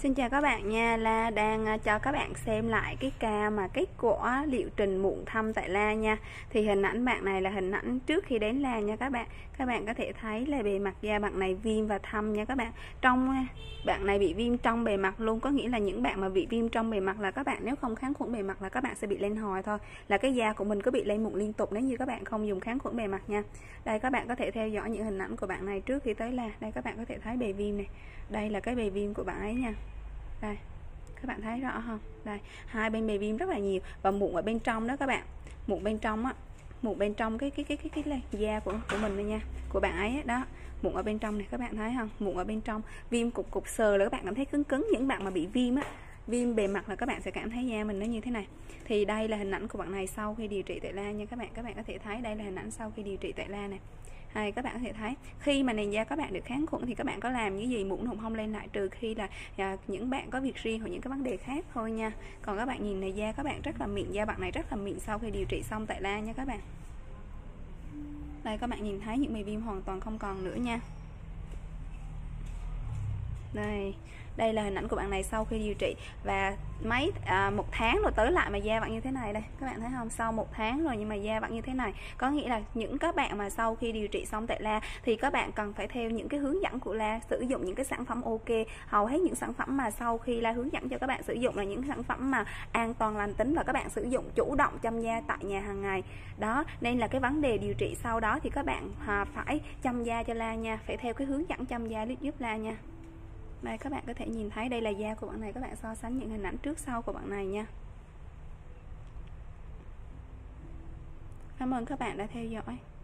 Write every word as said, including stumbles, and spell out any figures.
Xin chào các bạn nha, La đang cho các bạn xem lại cái ca mà kết quả liệu trình mụn thâm tại La nha. Thì hình ảnh bạn này là hình ảnh trước khi đến La nha các bạn. Các bạn có thể thấy là bề mặt da bạn này viêm và thâm nha các bạn. Trong bạn này bị viêm trong bề mặt luôn, có nghĩa là những bạn mà bị viêm trong bề mặt là các bạn nếu không kháng khuẩn bề mặt là các bạn sẽ bị lên hồi thôi. Là cái da của mình có bị lên mụn liên tục nếu như các bạn không dùng kháng khuẩn bề mặt nha. Đây các bạn có thể theo dõi những hình ảnh của bạn này trước khi tới La. Đây các bạn có thể thấy bề viêm này. Đây là cái bề viêm của bạn ấy nha. Đây các bạn thấy rõ không? Đây hai bên bề viêm rất là nhiều và mụn ở bên trong đó các bạn, mụn bên trong á, mụn bên trong cái cái cái cái cái, cái da của của mình đây nha, của bạn ấy đó, mụn ở bên trong này các bạn thấy không? Mụn ở bên trong viêm cục cục sờ là các bạn cảm thấy cứng cứng. Những bạn mà bị viêm á, viêm bề mặt là các bạn sẽ cảm thấy da mình nó như thế này. Thì đây là hình ảnh của bạn này sau khi điều trị tại La nha các bạn. Các bạn có thể thấy đây là hình ảnh sau khi điều trị tại La này. Hay các bạn có thể thấy khi mà nền da các bạn được kháng khuẩn thì các bạn có làm cái gì mụn cũng không lên lại, trừ khi là à, những bạn có việc riêng hoặc những cái vấn đề khác thôi nha. Còn các bạn nhìn này, da các bạn rất là mịn, da bạn này rất là mịn sau khi điều trị xong tại La nha các bạn. Đây các bạn nhìn thấy những bề viêm hoàn toàn không còn nữa nha. Đây, đây là hình ảnh của bạn này sau khi điều trị và mấy à, một tháng rồi tới lại mà da bạn như thế này đây, các bạn thấy không? Sau một tháng rồi nhưng mà da bạn như thế này, có nghĩa là những các bạn mà sau khi điều trị xong tại La thì các bạn cần phải theo những cái hướng dẫn của La, sử dụng những cái sản phẩm ok. Hầu hết những sản phẩm mà sau khi La hướng dẫn cho các bạn sử dụng là những sản phẩm mà an toàn lành tính và các bạn sử dụng chủ động chăm da tại nhà hàng ngày đó, nên là cái vấn đề điều trị sau đó thì các bạn à, phải chăm da cho La nha, phải theo cái hướng dẫn chăm da giúp La nha. Đây các bạn có thể nhìn thấy đây là da của bạn này, các bạn so sánh những hình ảnh trước sau của bạn này nha. Cảm ơn các bạn đã theo dõi.